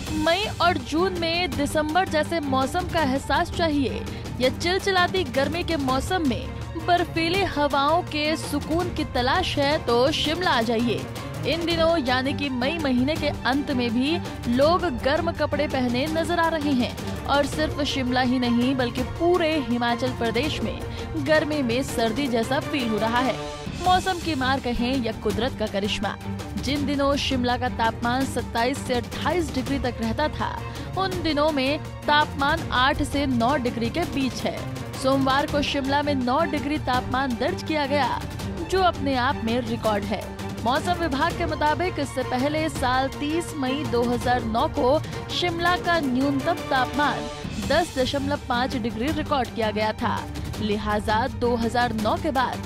मई और जून में दिसंबर जैसे मौसम का एहसास चाहिए या चिलचिलाती गर्मी के मौसम में बर्फीली हवाओं के सुकून की तलाश है तो शिमला आ जाइए। इन दिनों यानी कि मई महीने के अंत में भी लोग गर्म कपड़े पहने नजर आ रहे हैं और सिर्फ शिमला ही नहीं बल्कि पूरे हिमाचल प्रदेश में गर्मी में सर्दी जैसा फील हो रहा है। मौसम की मार कहें या कुदरत का करिश्मा। जिन दिनों शिमला का तापमान 27 से 28 डिग्री तक रहता था, उन दिनों में तापमान 8 से 9 डिग्री के बीच है। सोमवार को शिमला में 9 डिग्री तापमान दर्ज किया गया, जो अपने आप में रिकॉर्ड है। मौसम विभाग के मुताबिक इससे पहले साल 30 मई 2009 को शिमला का न्यूनतम तापमान 10.5 डिग्री रिकॉर्ड किया गया था। लिहाजा 2009 के बाद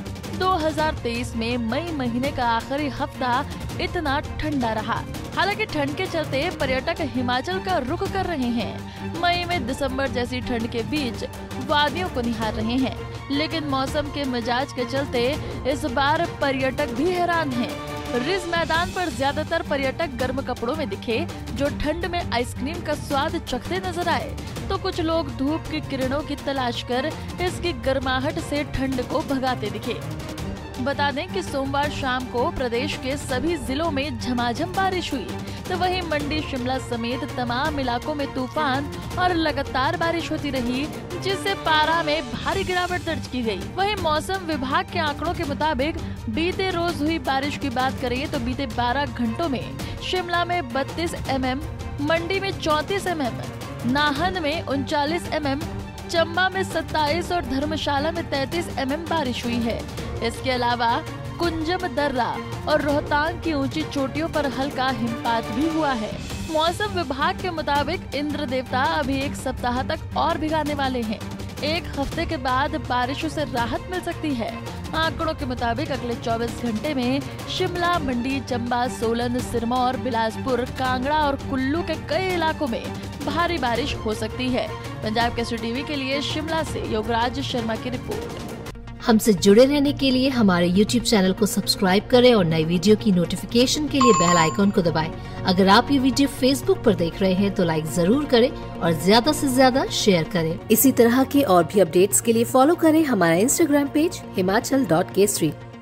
2023 में मई महीने का आखिरी हफ्ता इतना ठंडा रहा। हालांकि ठंड के चलते पर्यटक हिमाचल का रुख कर रहे हैं। मई में दिसंबर जैसी ठंड के बीच वादियों को निहार रहे हैं, लेकिन मौसम के मिजाज के चलते इस बार पर्यटक भी हैरान हैं। रिज मैदान पर ज्यादातर पर्यटक गर्म कपड़ों में दिखे, जो ठंड में आइसक्रीम का स्वाद चखते नजर आए, तो कुछ लोग धूप की किरणों की तलाश कर इसकी गर्माहट से ठंड को भगाते दिखे। बता दें कि सोमवार शाम को प्रदेश के सभी जिलों में झमाझम बारिश हुई, तो वहीं मंडी, शिमला समेत तमाम इलाकों में तूफान और लगातार बारिश होती रही, जिससे पारा में भारी गिरावट दर्ज की गई। वहीं मौसम विभाग के आंकड़ों के मुताबिक बीते रोज हुई बारिश की बात करें तो बीते 12 घंटों में शिमला में 32 mm, मंडी में 34 mm, नाहन में 39 mm, चंबा में 27 और धर्मशाला में 33 mm बारिश हुई है। इसके अलावा कुंजम दर्रा और रोहतांग की ऊंची चोटियों पर हल्का हिमपात भी हुआ है। मौसम विभाग के मुताबिक इंद्र देवता अभी एक सप्ताह तक और भिगाने वाले हैं। एक हफ्ते के बाद बारिशों से राहत मिल सकती है। आंकड़ों के मुताबिक अगले 24 घंटे में शिमला, मंडी, चंबा, सोलन, सिरमौर, बिलासपुर, कांगड़ा और कुल्लू के कई इलाकों में भारी बारिश हो सकती है। पंजाब केसरी टीवी के लिए शिमला से योगराज शर्मा की रिपोर्ट। हमसे जुड़े रहने के लिए हमारे YouTube चैनल को सब्सक्राइब करें और नई वीडियो की नोटिफिकेशन के लिए बेल आइकॉन को दबाएं। अगर आप ये वीडियो Facebook पर देख रहे हैं तो लाइक जरूर करें और ज्यादा से ज्यादा शेयर करें। इसी तरह के और भी अपडेट्स के लिए फॉलो करें हमारा Instagram पेज himachal.kesri।